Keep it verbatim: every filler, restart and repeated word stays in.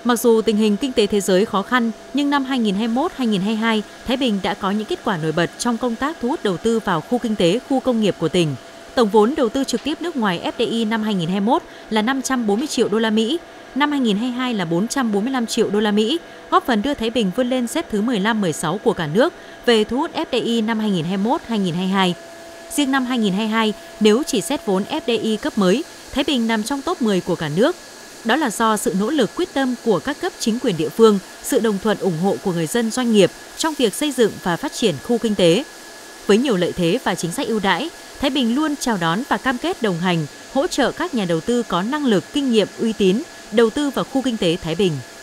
Mặc dù tình hình kinh tế thế giới khó khăn, nhưng năm hai nghìn không trăm hai mươi mốt đến hai nghìn không trăm hai mươi hai, Thái Bình đã có những kết quả nổi bật trong công tác thu hút đầu tư vào khu kinh tế, khu công nghiệp của tỉnh. Tổng vốn đầu tư trực tiếp nước ngoài ép đê i năm hai nghìn không trăm hai mươi mốt là năm trăm bốn mươi triệu đô la Mỹ, năm hai nghìn không trăm hai mươi hai là bốn trăm bốn mươi lăm triệu đô la Mỹ, góp phần đưa Thái Bình vươn lên xếp thứ mười lăm, mười sáu của cả nước về thu hút ép đê i năm hai nghìn không trăm hai mươi mốt đến hai nghìn không trăm hai mươi hai. Riêng năm hai nghìn không trăm hai mươi hai, nếu chỉ xét vốn ép đê i cấp mới, Thái Bình nằm trong top mười của cả nước. Đó là do sự nỗ lực quyết tâm của các cấp chính quyền địa phương, sự đồng thuận ủng hộ của người dân doanh nghiệp trong việc xây dựng và phát triển khu kinh tế. Với nhiều lợi thế và chính sách ưu đãi, Thái Bình luôn chào đón và cam kết đồng hành, hỗ trợ các nhà đầu tư có năng lực, kinh nghiệm, uy tín đầu tư vào khu kinh tế Thái Bình.